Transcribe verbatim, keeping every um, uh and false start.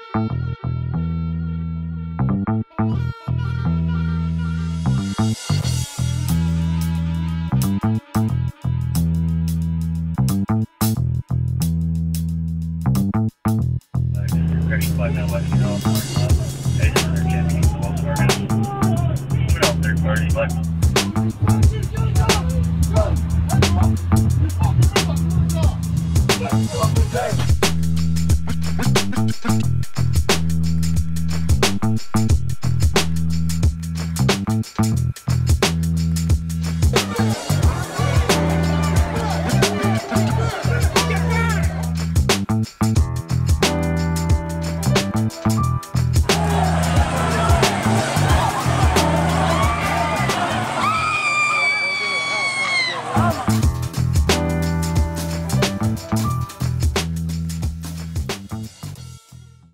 By now, let you know. Hey, sir, can you keep the Volkswagen? Put out third party, like.